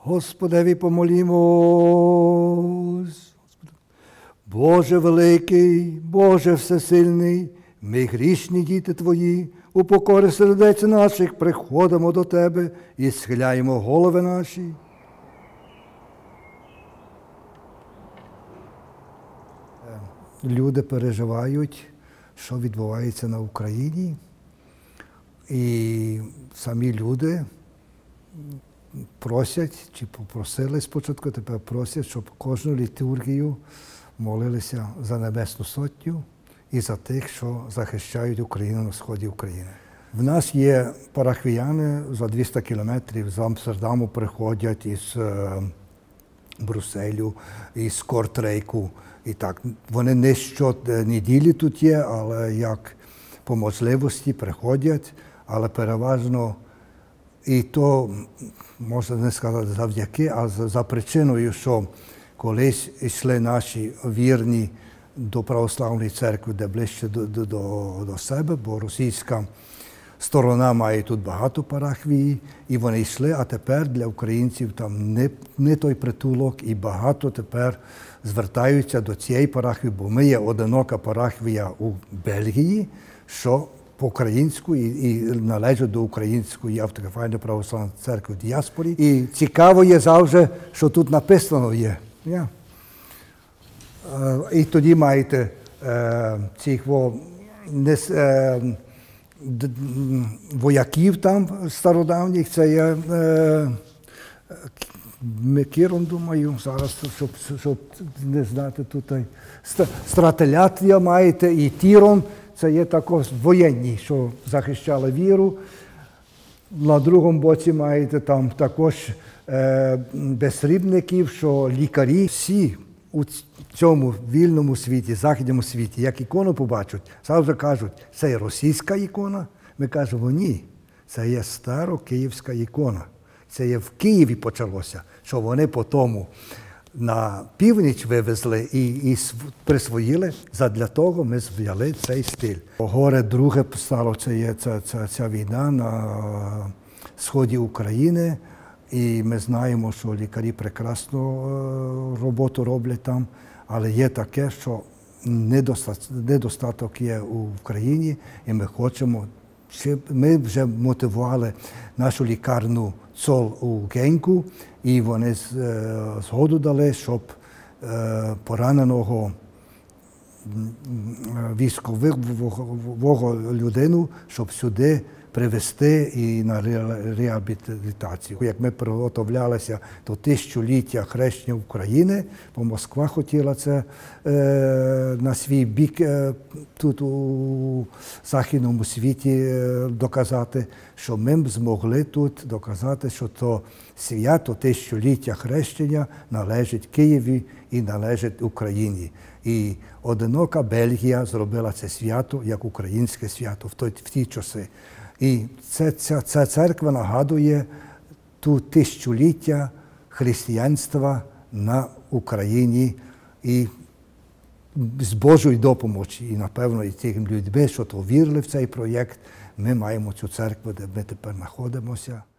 Господеві помолімось. Боже великий, Боже всесильний, ми грішні діти Твої, у покорі сердець наших приходимо до Тебе і схиляємо голови наші. Люди переживають, що відбувається на Україні, і самі люди просять, чи попросили спочатку, тепер просять, щоб кожну літургію молилися за Небесну Сотню і за тих, що захищають Україну на сході України. В нас є парафіяни за 200 кілометрів з Амстердаму приходять, із Брюсселю, із Кортрейку. І так, вони не щонеділі тут є, але як по можливості приходять, але переважно і то, можна не сказати завдяки, а за причиною, що колись йшли наші вірні до православної церкви, де ближче до себе, бо російська сторона має тут багато парафій, і вони йшли, а тепер для українців там не той притулок, і багато тепер звертаються до цієї парафії, бо ми є одинока парафія у Бельгії, що по-українську і належить до Української автокефальної православної церкви в діаспорі. І цікаво є завжди, що тут написано є. І тоді маєте цих вояків там стародавніх, це є Микірон, думаю, зараз, щоб не знати тут. Стрателяття маєте і Тірон, це є також воєнні, що захищали віру. На другому боці маєте там також безсрібників, що лікарі. Всі у цьому вільному світі, західному світі, як ікону побачать, завжди кажуть, це є російська ікона. Ми кажемо, ні, це є старокиївська ікона. Це є в Києві почалося, що вони потім на північ вивезли і присвоїли. Задля того ми взяли цей стиль. Горе друге стало, це є ця війна на сході України. І ми знаємо, що лікарі прекрасну роботу роблять там, але є таке, що недостаток є в країні, і ми хочемо, ми вже мотивували нашу лікарню ЦОЛ у Геньку, і вони згоду дали, щоб пораненого військового людину, щоб сюди привезти і на реабілітацію. Як ми приготовлялися до 1000-ліття хрещення України, бо Москва хотіла це на свій бік тут у західному світі доказати, що ми змогли тут доказати, що то свято 1000-ліття хрещення належить Києві і належить Україні. І одинока Бельгія зробила це свято як українське свято в ті часи. І ця церква нагадує ту 1000-ліття християнства на Україні і з Божої допомоги. І, напевно, і тим людьми, що то вірили в цей проєкт, ми маємо цю церкву, де ми тепер знаходимося.